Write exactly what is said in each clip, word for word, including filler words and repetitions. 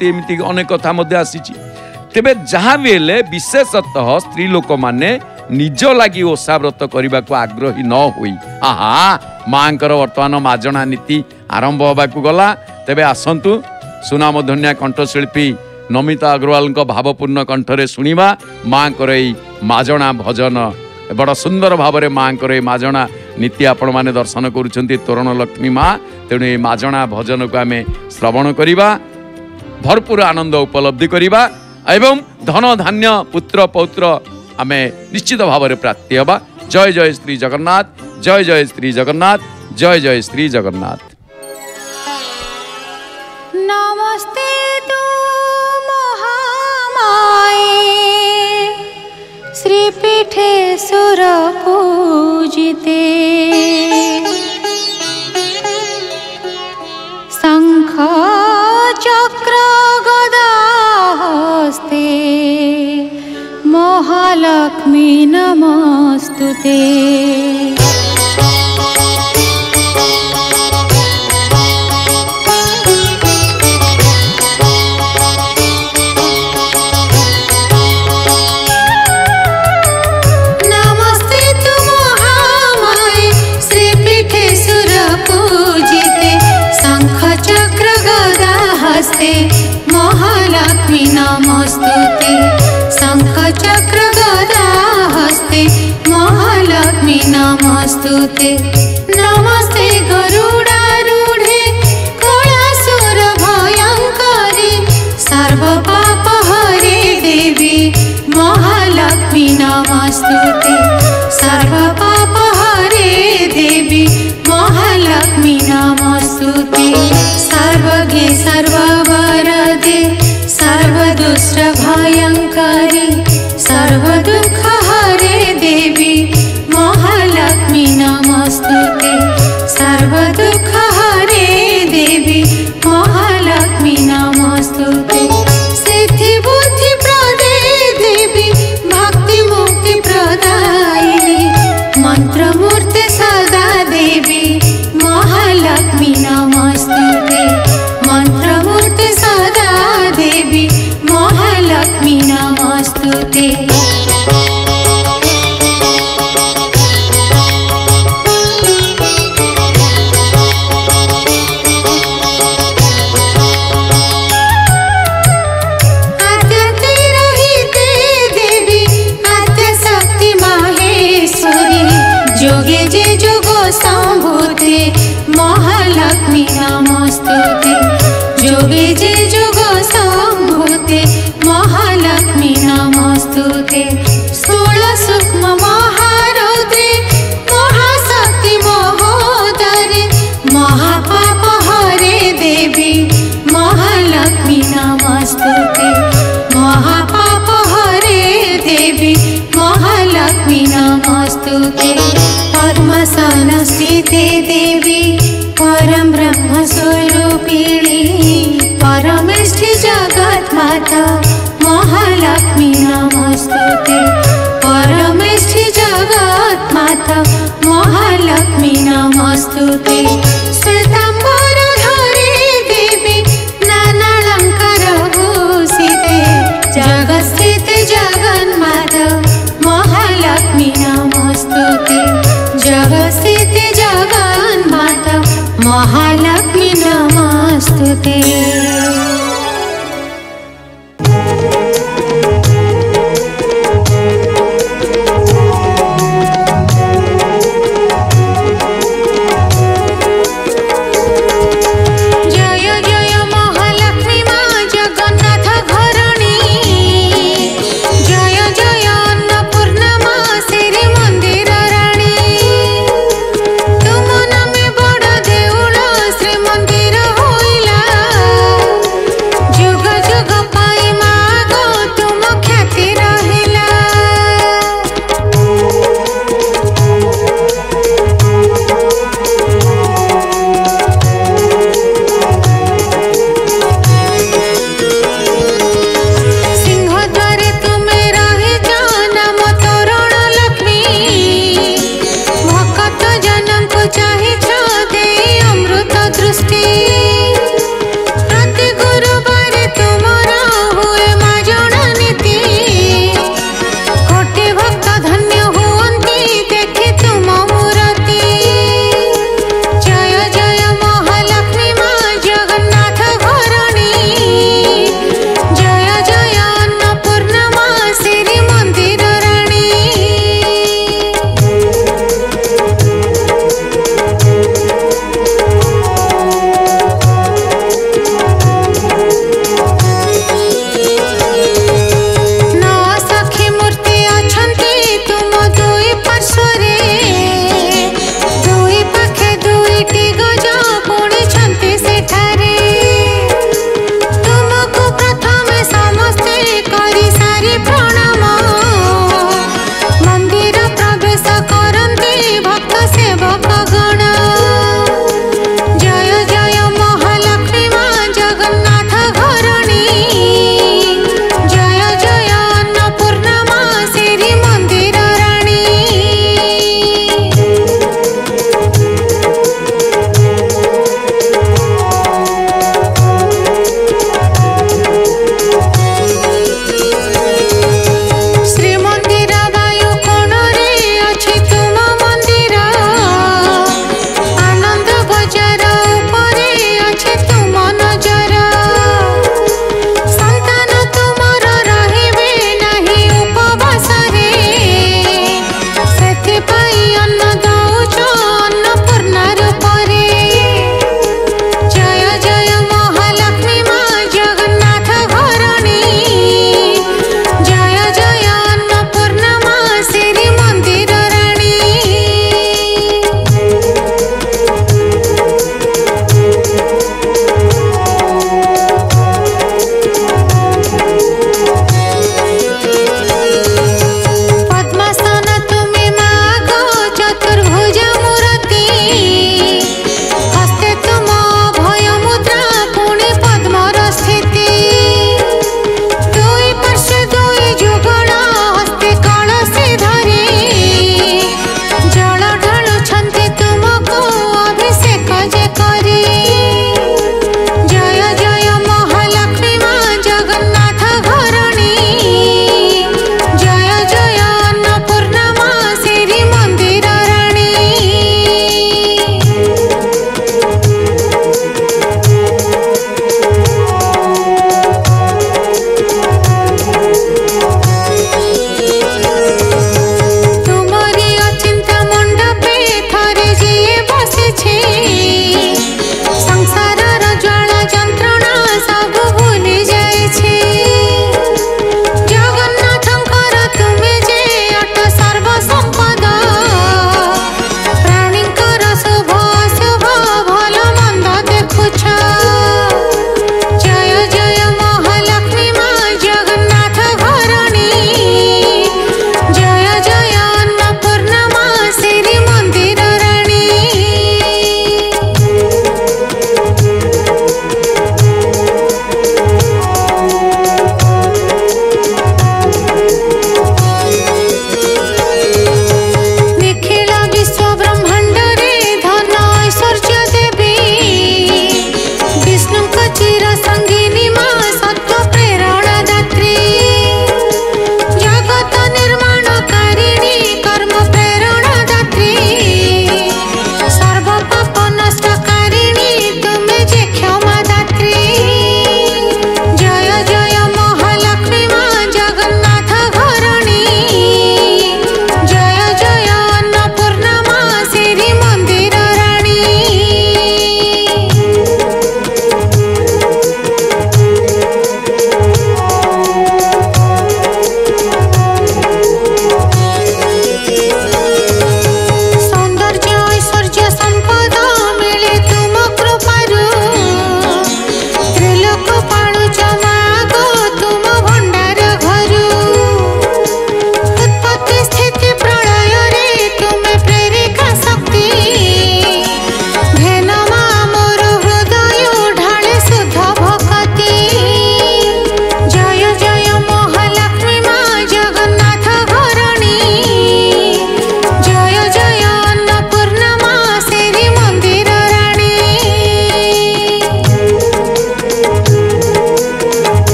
करती एमती अनेक कथा मध्य आसी तेबे जहाँ भी हेले विशेषतः स्त्री लोक माने निज लगी ओषा व्रत करने को आग्रही न हुई आहा माँ वर्तमान माजणा नीति आरंभ होगा गला तेबे आसंतु सुनामधन्या कंठशिल्पी नमिता अग्रवाल भावपूर्ण कंठरे शुणा माँ को माजणा भजन बड़ सुंदर भाव में माँ को माजणा नीति आपण मैंने दर्शन करुँच तोरण लक्ष्मी माँ तेणु ये माजणा भजन को आम श्रवण करवा भरपूर आनंद उपलब्धि करवा एवं धन धान्य पुत्र पौत्र आम निश्चित भाव में प्राप्ति हवा। जय जय श्री जगन्नाथ जय जय श्री जगन्नाथ जय जय श्री जगन्नाथ। नमस्ते तु महामाये श्रीपीठे सुर पूजिते शंख चक्र गदा हस्ते महालक्ष्मी नमस्तुते। महालक्ष्मी नमस्तुते शंख चक्र गदा हस्ते महालक्ष्मी नमस्तुते। नमस्ते गरुडारूढे कलासुर भयंकरी सर्व पाप हरे देवी महालक्ष्मी नमस्तुते सर्व पाप हरे देवी महालक्ष्मी नमस्तुते। सर्वज्ञे सर्ववरदे सर्वदुष्ट भयंकरी सर्व दुख हरे देवी महालक्ष्मी नमस्तुते सर्व दुख हरे देवी महालक्ष्मी नमस्तुते। सिद्धि बुद्धि प्रदे देवी भक्ति मुक्ति प्रदायिनी मंत्र मूर्ति सदा देवी महालक्ष्मी नमस्तुते मंत्र मूर्ति सदा देवी महालक्ष्मी नमस्तुते। आद्यते रहिते देवी आद्य शक्ति माहेश्वरी जोगे जे जोगो संभूते महालक्ष्मी नमस्तुते जोगे जे जोगो संभूते महालक्ष्मी नमस्तुते। षोल सूक्ष्म महारौद्रे महाशक्ति महोदरे महापाप हरे देवी महालक्ष्मी नमस्तुते महापाप हरे देवी महालक्ष्मी नमस्तुते। पद्मासन स्थिते देवी परम ब्रह्म स्वरूपिणी परमेष्ठी जगत माता महालक्ष्मी नमस्तुते परमेष्ठी जगत माता महालक्ष्मी नमस्तुते। श्वेतांबर धरे देवी नानालंकार भूषिते जगत्स्थिते जगन्माता महालक्ष्मी नमस्तुते जगत्स्थिते जगन्माता महालक्ष्मी नमस्तुते।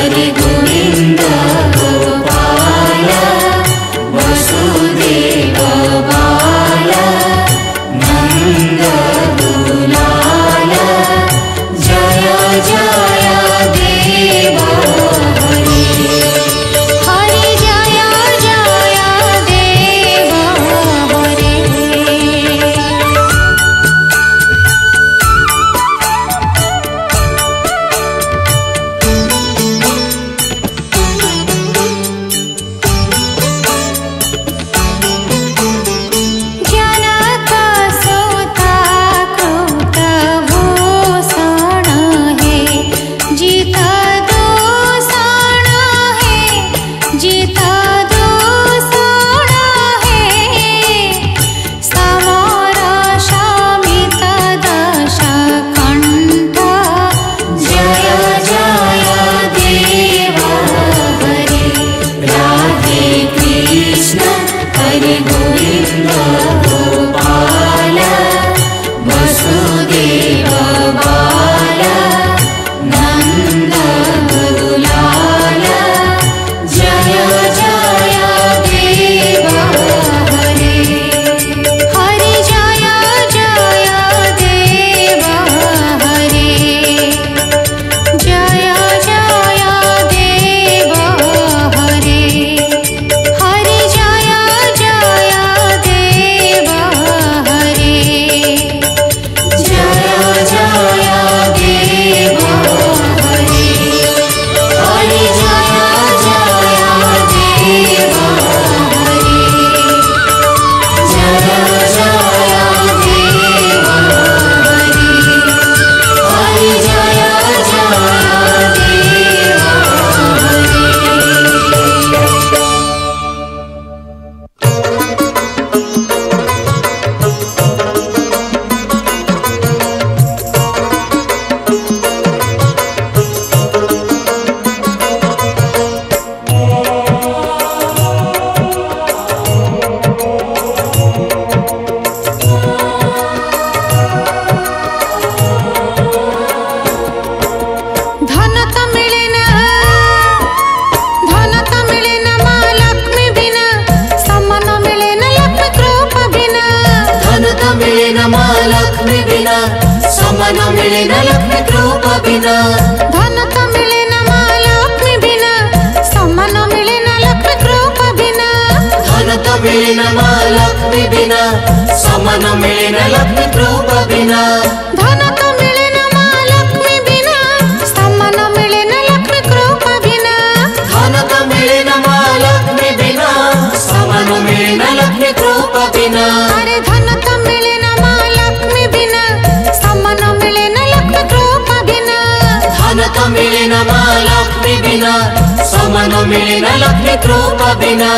हरि गोविंद गोपाल वसुदेव बाल नंद दुलाल जय जय देव हरि हरि जय जय देव हरि जनक सोता कृत भूषण है जीता दूषण है जीता दूषण है समर शमित दश कंठ जय जय देव हरि राधे कृष्ण हरि गोविंद गोपाल वसुदेव बाल नंद दुलाल जय जय देव हरि हरि जय जय देव हरि जय जय देव हरि हरि जय जय देव हरि जय जय देव हरि हरि जय जय देव हरि जय जय देव हरि हरि जय जय धन तो मिले ना धन तो मिले ना माँ लक्ष्मी बिना सम्मान मिले ना लक्ष्मी कृपा बिना धन तो मिले न माँ लक्ष्मी बिना सम्मान मिले न लक्ष्मी कृपा बिना धन तो मिले ना माँ लक्ष्मी बिना सम्मान मिले ना लक्ष्मी कृपा बिना धन तो मिले न माँ लक्ष्मी बिना सम्मान मिले न लक्ष्मी कृपा बिना धन तो मिले ना माँ लक्ष्मी बिना सम्मान मिले ना लक्ष्मी कृपा बिना धन तो मिले न माँ लक्ष्मी बिना सम्मान मिले न लक्ष्मी कृपा बिना अरे धन तो मिले ना माँ लक्ष्मी बिना सम्मान मिले ना लक्ष्मी कृपा बिना धन तो मिले न माँ लक्ष्मी बिना सम्मान मिले न लक्ष्मी कृपा बिना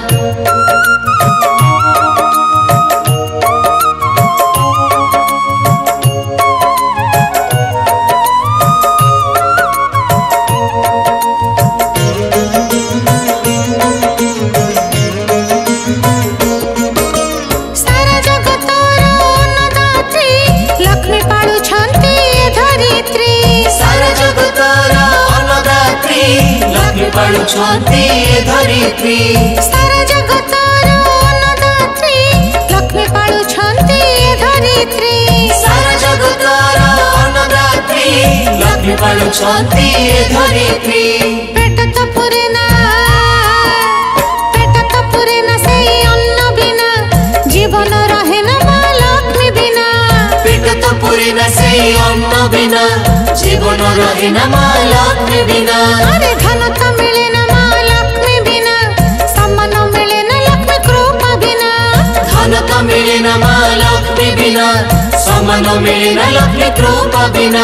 सारा जगतर अन्नदात्री लक्ष्मी पाळुछन्ति धरित्री सारा जगतर अन्नदात्री लक्ष्मी पाळुछन्ति धरित्री सारा जगतर अन्नदात्री लक्ष्मी पाळुछन्ति धरित्री सारा जगतर अन्नदात्री लक्ष्मी पाळुछन्ति धरित्री पेट तो पुरे ना पेट तो पुरे ना सेई अन्न बिना जीवन रहे ना माँ लक्ष्मी बिना पेट तो पूरी न से अन्न बिना जीवन रहे न माँ लक्ष्मी बिना अरे धन तो मिले ना माँ लक्ष्मी बिना सम्मान मिले ना लक्ष्मी कृपा बिना धन तो मिले न माँ लक्ष्मी बिना सम्मान मिले न लक्ष्मी कृपा बिना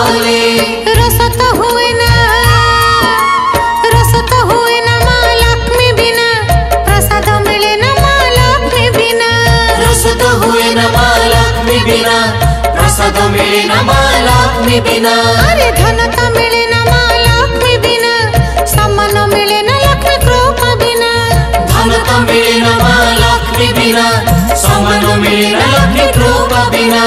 गले रस तो हुए ना रस तो हुए ना माँ लक्ष्मी बिना प्रसाद मिले ना माँ लक्ष्मी बिना रस तो हुए न माँ लक्ष्मी बिना प्रसाद मिले न माँ लक्ष्मी बिना अरे धन तो मिले ना माँ लक्ष्मी बिना सम्मान मिले ना लक्ष्मी कृपा बिना धन तो मिले न माँ लक्ष्मी बिना सम्मान मिले न लक्ष्मी कृपा बिना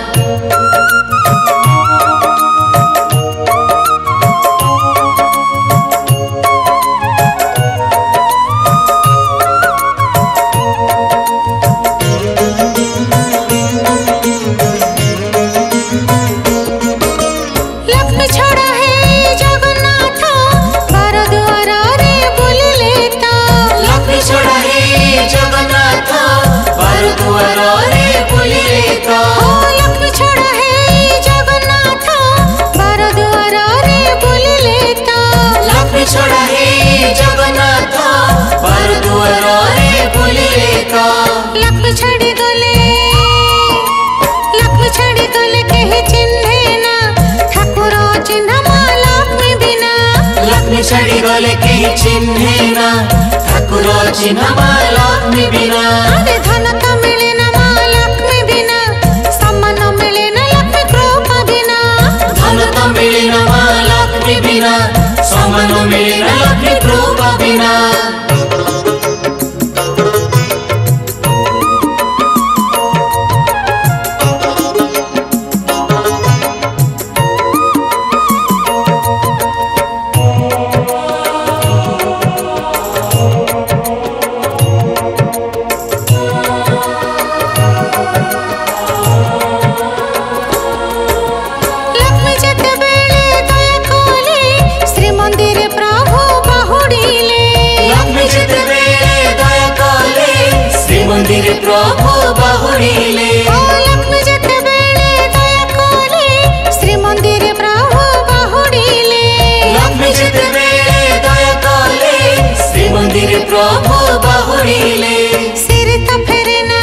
लक्ष्मी छोड़ा है जगन्नाथ बार द्वार रे बोलिले तो लक्ष्मी छोड़ा है जगन्नाथ बार दुआर रे बोलिले तो ओ लक्ष्मी छोड़ा है जगन्नाथ बार द्वार रे बोलिले तो लक्ष्मी छोड़ा है जगन्नाथ बार दुआर रे बोलिले तो लक्ष्मी छड़ी गले लक्ष्मी छड़ी गले कहीं चिन्हे ना ठाकुर चिन्ह माँ लक्ष्मी बिना लक्ष्मी छड़ी गले कहीं चिन्हे ना ठाकुर चिन्ह माँ लक्ष्मी बिना अरे धन तो मिले ना माँ लक्ष्मी बिना सम्मान मिले ना लक्ष्मी कृपा बिना धन तो मिले न माँ लक्ष्मी बिना सम्मान मिले न लक्ष्मी कृपा बिना लक्ष्मी जेते बेले दया कोले श्री मंदिर प्रभु बाहुड़िले लक्ष्मी जेतेबेले दया कले श्री मंदिर प्रभु बाहुड़िले ओ लक्ष्मी जेते बेले दया कोले श्री मंदिर प्रभु बाहुड़िले लक्ष्मी जेतेबेले दया कले श्री मंदिर प्रभु बाहुड़िले सिर तो फेरे ना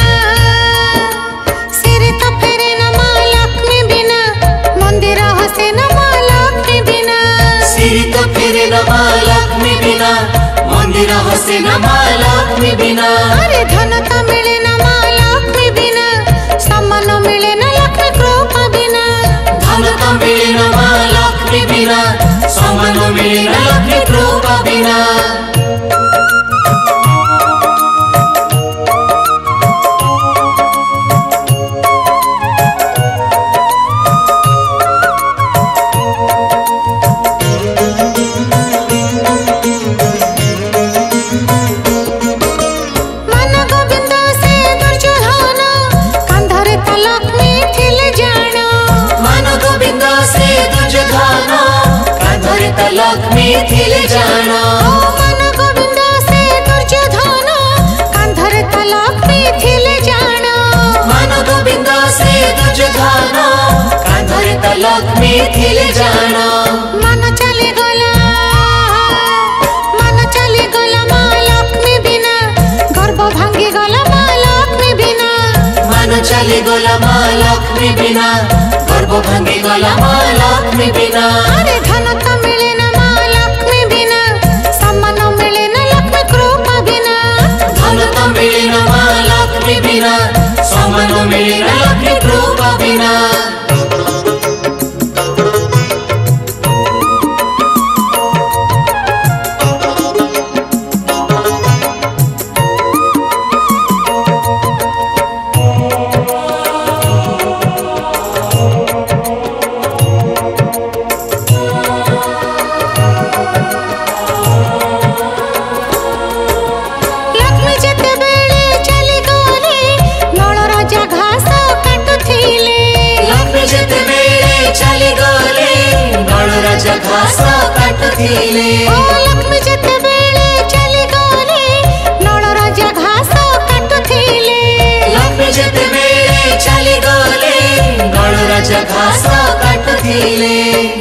सिर तो फेरे ना माँ लक्ष्मी बिना मंदिर हसे ना माँ लक्ष्मी बिना सिर तो फेरे न माँ लक्ष्मी बिना मंदिर हसे न माँ लक्ष्मी बिना अरे धन तो मिले ना माँ लक्ष्मी बिना सम्मान मिले ना लक्ष्मी कृपा बिना धन तो मिले न माँ लक्ष्मी बिना सम्मान मिले न लक्ष्मी कृपा बिना मन गोविंद से दुर्योधन कंधरे तो लक्ष्मी थिले जाना मन गोविंद से दुर्योधन कांधरे त लक्ष्मी थिले जान ओ मन गोविंद से दुर्योधन कंधरे तो लक्ष्मी थिले जाना मन गोविंद से दुर्योधन कांधरे त लक्ष्मी थिले जान मन चली गला मन चली गला माँ लक्ष्मी बिना गर्भ भांगी गला माँ लक्ष्मी बिना मन चली गला माँ लक्ष्मी बिना गर्भ भांगी गला माँ लक्ष्मी बिना अरे धन तो मिले ना माँ लक्ष्मी बिना सम्मान मिले ना लक्ष्मी कृपा बिना धन तो मिले न माँ लक्ष्मी बिना सम्मान मिले न लक्ष्मी कृपा बिना लक्ष्मी जेते बेले चली गले नळ राजा घास काटुथिले लक्ष्मी जेतेबेले चली गले नळ राजा घास काटुथिले ओ लक्ष्मी जेते बेले चली गले नळ राजा घास काटुथिले लक्ष्मी जेतेबेले चली गले नळ राजा घास काटुथिले